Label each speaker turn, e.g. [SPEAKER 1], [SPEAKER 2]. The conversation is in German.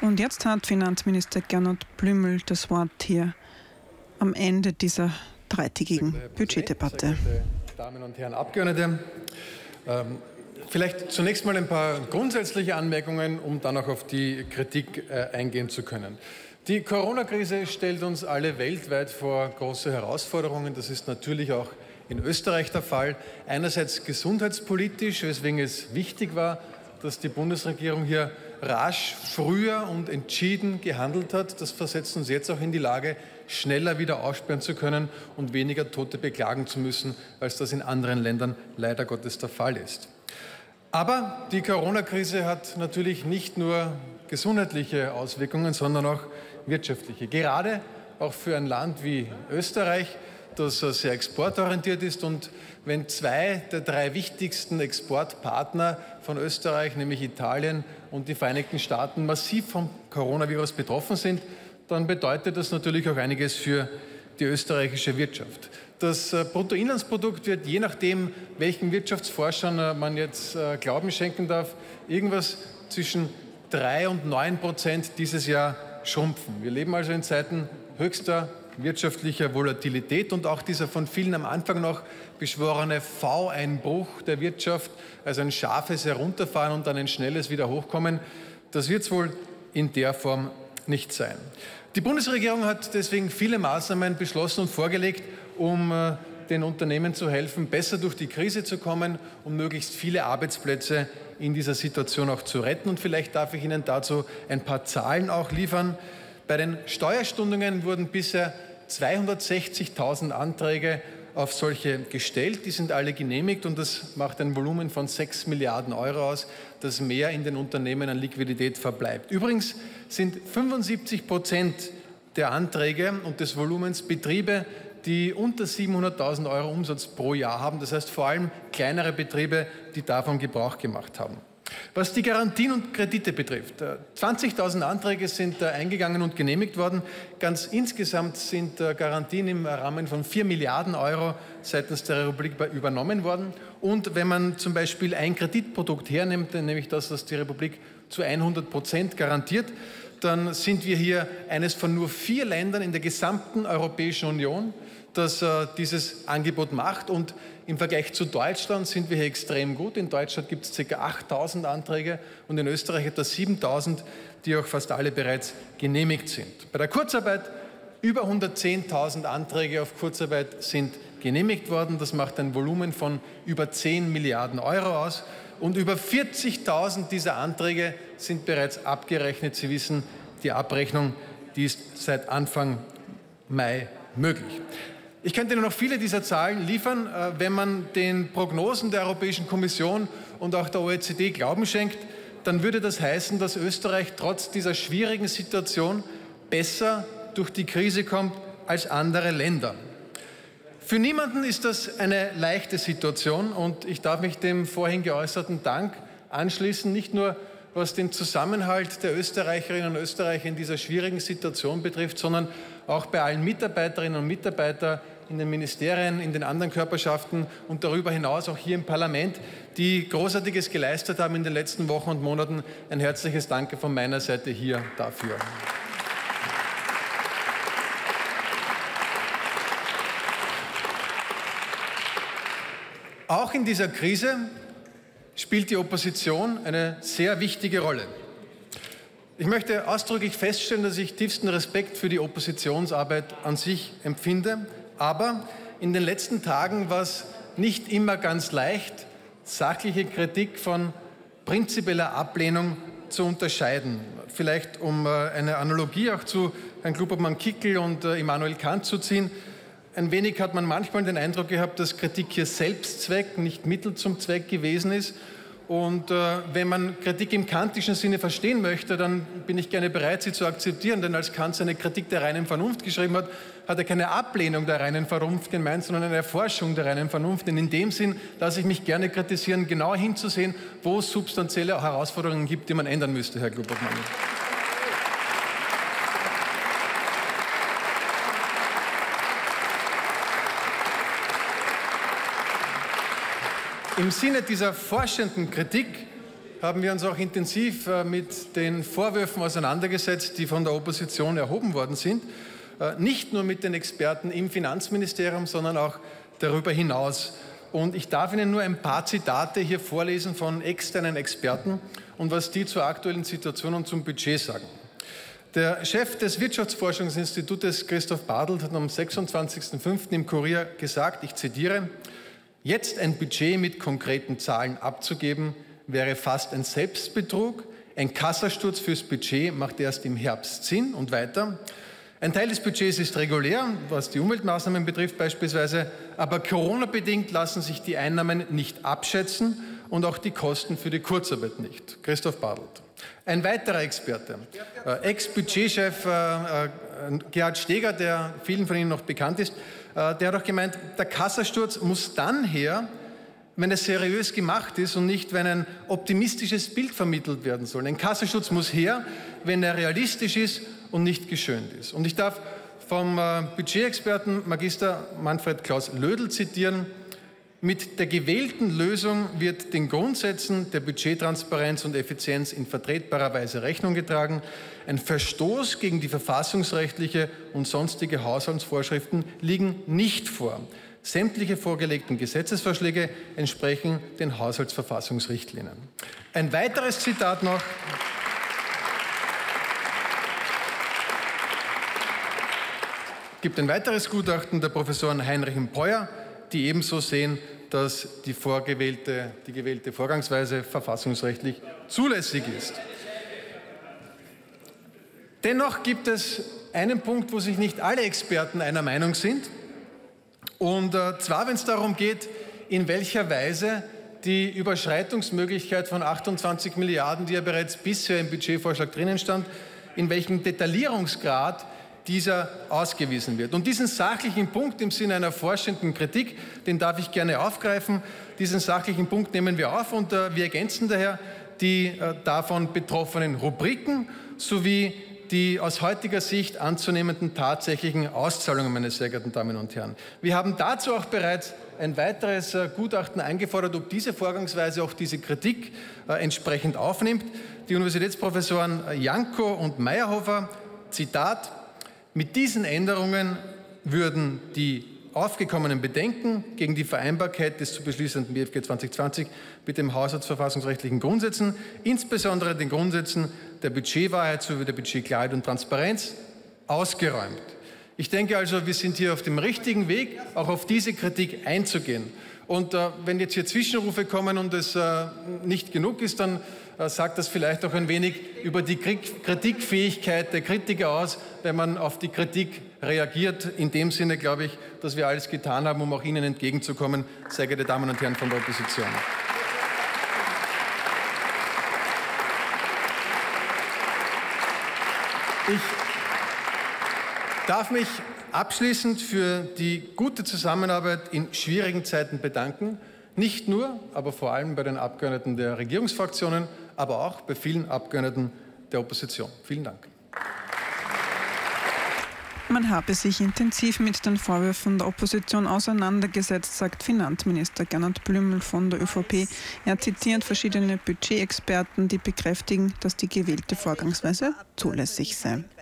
[SPEAKER 1] Und jetzt hat Finanzminister Gernot Blümel das Wort hier am Ende dieser dreitägigen Budgetdebatte.
[SPEAKER 2] Sehr geehrte Damen und Herren Abgeordnete, vielleicht zunächst mal ein paar grundsätzliche Anmerkungen, um dann auch auf die Kritik eingehen zu können. Die Corona-Krise stellt uns alle weltweit vor große Herausforderungen. Das ist natürlich auch in Österreich der Fall. Einerseits gesundheitspolitisch, weswegen es wichtig war, dass die Bundesregierung hier rasch, früher und entschieden gehandelt hat. Das versetzt uns jetzt auch in die Lage, schneller wieder aufsperren zu können und weniger Tote beklagen zu müssen, als das in anderen Ländern leider Gottes der Fall ist. Aber die Corona-Krise hat natürlich nicht nur gesundheitliche Auswirkungen, sondern auch wirtschaftliche. Gerade auch für ein Land wie Österreich, das sehr exportorientiert ist, und wenn zwei der drei wichtigsten Exportpartner von Österreich, nämlich Italien und die Vereinigten Staaten, massiv vom Coronavirus betroffen sind, dann bedeutet das natürlich auch einiges für die österreichische Wirtschaft. Das Bruttoinlandsprodukt wird, je nachdem, welchen Wirtschaftsforschern man jetzt Glauben schenken darf, irgendwas zwischen 3 und 9% dieses Jahr schrumpfen. Wir leben also in Zeiten höchster wirtschaftlicher Volatilität, und auch dieser von vielen am Anfang noch beschworene V-Einbruch der Wirtschaft, also ein scharfes Herunterfahren und dann ein schnelles Wiederhochkommen, das wird es wohl in der Form nicht sein. Die Bundesregierung hat deswegen viele Maßnahmen beschlossen und vorgelegt, um den Unternehmen zu helfen, besser durch die Krise zu kommen, um möglichst viele Arbeitsplätze in dieser Situation auch zu retten. Und vielleicht darf ich Ihnen dazu ein paar Zahlen auch liefern. Bei den Steuerstundungen wurden bisher 260.000 Anträge auf solche gestellt. Die sind alle genehmigt, und das macht ein Volumen von 6 Milliarden Euro aus, das mehr in den Unternehmen an Liquidität verbleibt. Übrigens sind 75% der Anträge und des Volumens Betriebe, die unter 700.000 Euro Umsatz pro Jahr haben. Das heißt vor allem kleinere Betriebe, die davon Gebrauch gemacht haben. Was die Garantien und Kredite betrifft, 20.000 Anträge sind eingegangen und genehmigt worden. Ganz insgesamt sind Garantien im Rahmen von 4 Milliarden Euro seitens der Republik übernommen worden. Und wenn man zum Beispiel ein Kreditprodukt hernimmt, nämlich das, was die Republik zu 100% garantiert, dann sind wir hier eines von nur 4 Ländern in der gesamten Europäischen Union, das dieses Angebot macht. Und im Vergleich zu Deutschland sind wir hier extrem gut. In Deutschland gibt es ca. 8.000 Anträge und in Österreich etwa 7.000, die auch fast alle bereits genehmigt sind. Bei der Kurzarbeit über 110.000 Anträge auf Kurzarbeit sind genehmigt worden. Das macht ein Volumen von über 10 Milliarden Euro aus. Und über 40.000 dieser Anträge sind bereits abgerechnet. Sie wissen, die Abrechnung, die ist seit Anfang Mai möglich. Ich könnte Ihnen noch viele dieser Zahlen liefern. Wenn man den Prognosen der Europäischen Kommission und auch der OECD Glauben schenkt, dann würde das heißen, dass Österreich trotz dieser schwierigen Situation besser durch die Krise kommt als andere Länder. Für niemanden ist das eine leichte Situation, und ich darf mich dem vorhin geäußerten Dank anschließen, nicht nur was den Zusammenhalt der Österreicherinnen und Österreicher in dieser schwierigen Situation betrifft, sondern auch bei allen Mitarbeiterinnen und Mitarbeitern in den Ministerien, in den anderen Körperschaften und darüber hinaus auch hier im Parlament, die Großartiges geleistet haben in den letzten Wochen und Monaten. Ein herzliches Danke von meiner Seite hier dafür. Auch in dieser Krise spielt die Opposition eine sehr wichtige Rolle. Ich möchte ausdrücklich feststellen, dass ich tiefsten Respekt für die Oppositionsarbeit an sich empfinde. Aber in den letzten Tagen war es nicht immer ganz leicht, sachliche Kritik von prinzipieller Ablehnung zu unterscheiden. Vielleicht um eine Analogie auch zu Herrn Klubobmann-Kickel und Immanuel Kant zu ziehen. Ein wenig hat man manchmal den Eindruck gehabt, dass Kritik hier Selbstzweck, nicht Mittel zum Zweck gewesen ist. Und wenn man Kritik im kantischen Sinne verstehen möchte, dann bin ich gerne bereit, sie zu akzeptieren. Denn als Kant seine Kritik der reinen Vernunft geschrieben hat, hat er keine Ablehnung der reinen Vernunft gemeint, sondern eine Erforschung der reinen Vernunft. Denn in dem Sinn lasse ich mich gerne kritisieren, genau hinzusehen, wo es substanzielle Herausforderungen gibt, die man ändern müsste, Herr Klubobmann. Im Sinne dieser forschenden Kritik haben wir uns auch intensiv mit den Vorwürfen auseinandergesetzt, die von der Opposition erhoben worden sind. Nicht nur mit den Experten im Finanzministerium, sondern auch darüber hinaus. Und ich darf Ihnen nur ein paar Zitate hier vorlesen von externen Experten und was die zur aktuellen Situation und zum Budget sagen. Der Chef des Wirtschaftsforschungsinstitutes, Christoph Bartelt, hat am 26.05. im Kurier gesagt, ich zitiere, jetzt ein Budget mit konkreten Zahlen abzugeben, wäre fast ein Selbstbetrug. Ein Kassasturz fürs Budget macht erst im Herbst Sinn. Und weiter. Ein Teil des Budgets ist regulär, was die Umweltmaßnahmen betrifft beispielsweise, aber Corona-bedingt lassen sich die Einnahmen nicht abschätzen und auch die Kosten für die Kurzarbeit nicht. Christoph Bartelt. Ein weiterer Experte, Ex-Budgetchef Gerhard Steger, der vielen von Ihnen noch bekannt ist, der hat auch gemeint, der Kassasturz muss dann her, wenn es seriös gemacht ist und nicht, wenn ein optimistisches Bild vermittelt werden soll. Ein Kassasturz muss her, wenn er realistisch ist und nicht geschönt ist. Und ich darf vom Budgetexperten Magister Manfred Klaus Lödel zitieren, mit der gewählten Lösung wird den Grundsätzen der Budgettransparenz und Effizienz in vertretbarer Weise Rechnung getragen. Ein Verstoß gegen die verfassungsrechtliche und sonstige Haushaltsvorschriften liegen nicht vor. Sämtliche vorgelegten Gesetzesvorschläge entsprechen den Haushaltsverfassungsrichtlinien. Ein weiteres Zitat noch. Es gibt ein weiteres Gutachten der Professoren Heinrich und Peuer, die ebenso sehen, dass die gewählte Vorgangsweise verfassungsrechtlich zulässig ist. Dennoch gibt es einen Punkt, wo sich nicht alle Experten einer Meinung sind. Und zwar, wenn es darum geht, in welcher Weise die Überschreitungsmöglichkeit von 28 Milliarden, die ja bereits bisher im Budgetvorschlag drinnen stand, in welchem Detaillierungsgrad dieser ausgewiesen wird. Und diesen sachlichen Punkt im Sinne einer forschenden Kritik, den darf ich gerne aufgreifen. Diesen sachlichen Punkt nehmen wir auf und wir ergänzen daher die davon betroffenen Rubriken sowie die aus heutiger Sicht anzunehmenden tatsächlichen Auszahlungen, meine sehr geehrten Damen und Herren. Wir haben dazu auch bereits ein weiteres Gutachten eingefordert, ob diese Vorgangsweise auch diese Kritik entsprechend aufnimmt. Die Universitätsprofessoren Janko und Meyerhofer, Zitat, mit diesen Änderungen würden die aufgekommenen Bedenken gegen die Vereinbarkeit des zu beschließenden BFG 2020 mit dem haushaltsverfassungsrechtlichen Grundsätzen, insbesondere den Grundsätzen der Budgetwahrheit sowie der Budgetklarheit und Transparenz, ausgeräumt. Ich denke also, wir sind hier auf dem richtigen Weg, auch auf diese Kritik einzugehen. Und wenn jetzt hier Zwischenrufe kommen und es nicht genug ist, dann sagt das vielleicht auch ein wenig über die Kritikfähigkeit der Kritiker aus, wenn man auf die Kritik reagiert. In dem Sinne glaube ich, dass wir alles getan haben, um auch Ihnen entgegenzukommen, sehr geehrte Damen und Herren von der Opposition. Ich darf mich abschließend für die gute Zusammenarbeit in schwierigen Zeiten bedanken. Nicht nur, aber vor allem bei den Abgeordneten der Regierungsfraktionen, aber auch bei vielen Abgeordneten der Opposition. Vielen Dank.
[SPEAKER 1] Man habe sich intensiv mit den Vorwürfen der Opposition auseinandergesetzt, sagt Finanzminister Gernot Blümel von der ÖVP. Er zitiert verschiedene Budgetexperten, die bekräftigen, dass die gewählte Vorgangsweise zulässig sei.